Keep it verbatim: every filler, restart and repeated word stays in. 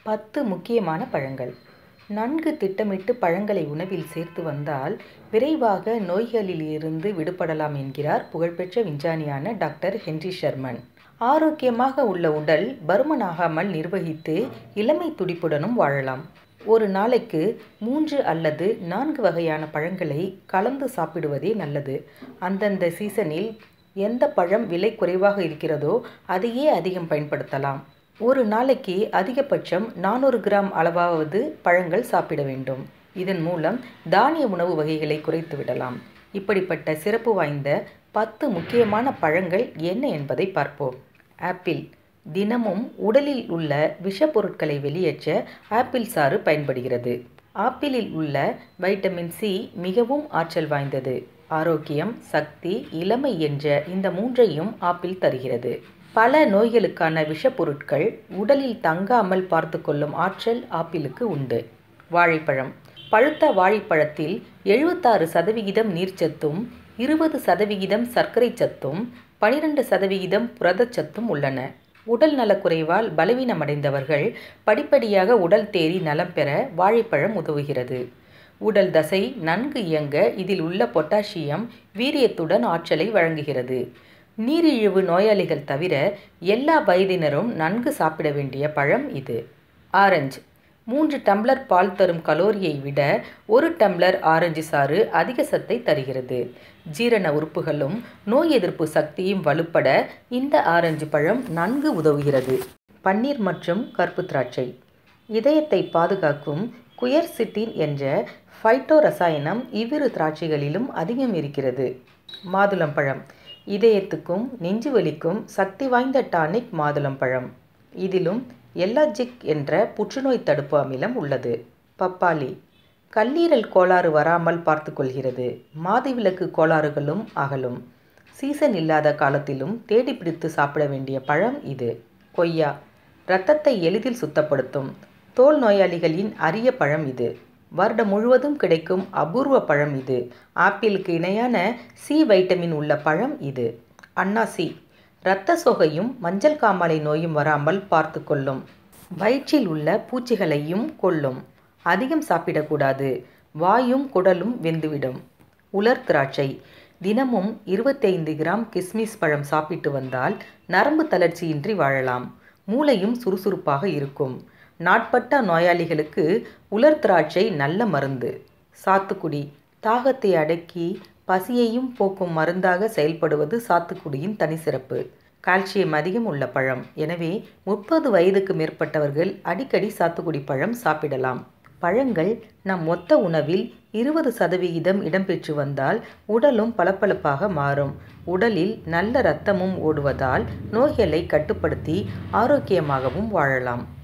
பத்து முக்கியமான பழங்கள். நன்கு திட்டமிட்டு பழங்களை உணவில் சேர்த்து வந்தால் விரைவாக நோய்களிலிருந்து விடுபடலாம் என்கிறார் புகழ்பெற்ற விஞ்ஞானியான டாக்டர் ஹென்றி ஷெர்மன். ஆரோக்கியமாக உள்ள உடல் பருமனாகாமல் நிர்வகித்து இளமை துடிப்புடனும் வாழலாம். ஒரு நாளைக்கு மூன்று அல்லது நான்கு வகையான பழங்களை கலந்து சாப்பிடுவதே நல்லது. அந்தந்த சீசனில் எந்த பழம் விலை குறைவாக இருக்கிறதோ அதையே அதிகம் பயன்படுத்தலாம். ஒரு நாளைக்கு அதிகபட்சம் நானூறு கிராம் அளவாவது பழங்கள் சாப்பிட வேண்டும். இதன் மூலம் தானிய உணவு வகைகளை குறைத்து விடலாம். இப்படிப்பட்ட சிறப்பு வாய்ந்த பத்து முக்கியமான பழங்கள் என்ன என்பதை பார்ப்போம். ஆப்பிள். தினமும் உடலில் உள்ள விஷப்பொருட்களை வெளியேற்ற ஆப்பிள் சாறு பயன்படுகிறது. ஆப்பிளில் உள்ள வைட்டமின் சி மிகவும் ஆற்றல் வாய்ந்தது. ஆரோக்கியம், சக்தி, இளமை என்ற இந்த மூன்றையும் ஆப்பிள் தருகிறது. பல நோய்களுக்கான விஷப்பொருட்கள் உடலில் தங்காமல் பார்த்து கொள்ளும் ஆற்றல் ஆப்பிளுக்கு உண்டு. வாழைப்பழம். பழுத்த வாழைப்பழத்தில் எழுபத்தாறு சதவிகிதம் நீர்ச்சத்தும் இருபது சதவிகிதம் சர்க்கரை சத்தும் பனிரெண்டு சதவிகிதம் புரதச்சத்தும் உள்ளன. உடல் நலக்குறைவால் பலவீனமடைந்தவர்கள் படிப்படியாக உடல் தேறி நலம் பெற வாழைப்பழம் உதவுகிறது. உடல் தசை நன்கு இயங்க இதில் உள்ள பொட்டாசியம் வீரியத்துடன் ஆற்றலை வழங்குகிறது. நீரிழிவு நோயாளிகள் தவிர எல்லா வயதினரும் நன்கு சாப்பிட வேண்டிய பழம் இது. ஆரஞ்சு. மூன்று டம்ளர் பால் தரும் கலோரியை விட ஒரு டம்ளர் ஆரஞ்சு சாறு அதிக சத்தை தருகிறது. ஜீரண உறுப்புகளும் நோய் எதிர்ப்பு சக்தியும் வலுப்பட இந்த ஆரஞ்சு பழம் நன்கு உதவுகிறது. பன்னீர் மற்றும் கருப்பு திராட்சை. இதயத்தை பாதுகாக்கும் குயர்சிட்டின் என்ற ஃபைட்டோ ரசாயனம் இவ்விரு திராட்சைகளிலும் அதிகம் இருக்கிறது. மாதுளம்பழம். இதயத்துக்கும் நெஞ்சுவலிக்கும் சக்தி வாய்ந்த டானிக் மாதுளம்பழம். இதிலும் எல்லாஜிக் என்ற புற்றுநோய் தடுப்பு அமிலம் உள்ளது. பப்பாளி. கல்லீரல் கோளாறு வராமல் பார்த்து கொள்கிறது. மாதவிலக்கு கோளாறுகளும் அகலும். சீசன் இல்லாத காலத்திலும் தேடி பிடித்து சாப்பிட வேண்டிய பழம் இது. கொய்யா. இரத்தத்தை எளிதில் சுத்தப்படுத்தும் தோல் நோயாளிகளின் அரிய பழம் இது. வருடம் முழுவதும் கிடைக்கும் அபூர்வ பழம் இது. ஆப்பிளுக்கு இணையான சி வைட்டமின் உள்ள பழம் இது. அன்னாசி. இரத்த சோகையும் மஞ்சள் காமாலை நோயும் வராமல் பார்த்து கொள்ளும். வயிற்றில் உள்ள பூச்சிகளையும் கொல்லும். அதிகம் சாப்பிடக்கூடாது. வாயும் குடலும் வெந்துவிடும். உலர் திராட்சை. தினமும் இருபத்தைந்து கிராம் கிஸ்மிஸ் பழம் சாப்பிட்டு வந்தால் நரம்பு தளர்ச்சியின்றி வாழலாம். மூளையும் சுறுசுறுப்பாக இருக்கும். நாட்பட்ட நோயாளிகளுக்கு உலர் திராட்சை நல்ல மருந்து. சாத்துக்குடி. தாகத்தை அடக்கி பசியையும் போக்கும் மருந்தாக செயல்படுவது சாத்துக்குடியின் தனிச்சிறப்பு. கால்சியம் அதிகம் உள்ள பழம். எனவே முப்பது வயதுக்கு மேற்பட்டவர்கள் அடிக்கடி சாத்துக்குடி பழம் சாப்பிடலாம். பழங்கள் நம் மொத்த உணவில் இருபது சதவிகிதம் இடம்பெற்று வந்தால் உடலும் பளபளப்பாக மாறும். உடலில் நல்ல இரத்தமும் ஓடுவதால் நோய்களை கட்டுப்படுத்தி ஆரோக்கியமாகவும் வாழலாம்.